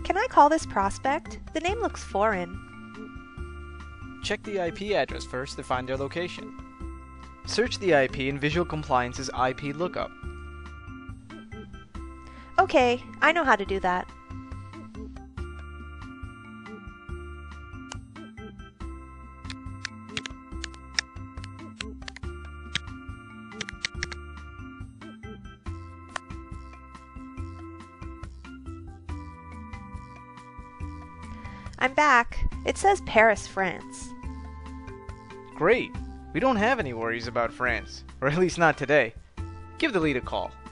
Can I call this prospect? The name looks foreign. Check the IP address first to find their location. Search the IP in Visual Compliance's IP Lookup. Okay, I know how to do that. I'm back. It says Paris, France. Great! We don't have any worries about France, or at least not today. Give the lead a call.